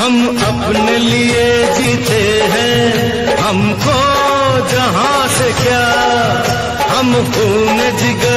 हम अपने लिए जीते हैं, हमको जहां से क्या, हम खून जिगर